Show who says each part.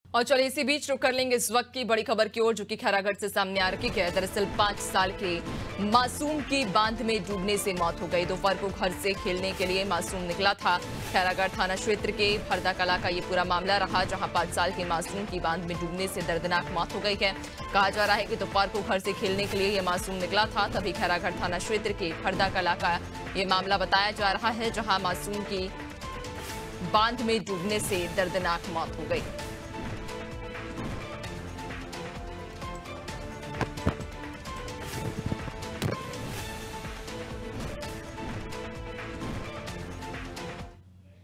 Speaker 1: और चलिए इसी बीच रुक कर लेंगे इस वक्त की बड़ी खबर की ओर, जो कि खैरागढ़ से सामने आ रही है। दरअसल 5 साल के मासूम की बांध में डूबने से मौत हो गई। दोपहर को घर से खेलने के लिए मासूम निकला था। खैरागढ़ थाना क्षेत्र के फरदा कला का ये पूरा मामला रहा, जहां 5 साल के मासूम की बांध में डूबने से दर्दनाक मौत हो गई है। कहा जा रहा है कि दोपहर को घर से खेलने के लिए ये मासूम निकला था, तभी खैरागढ़ थाना क्षेत्र के फरदा कला का ये मामला बताया जा रहा है, जहां मासूम की बांध में डूबने से दर्दनाक मौत हो गई।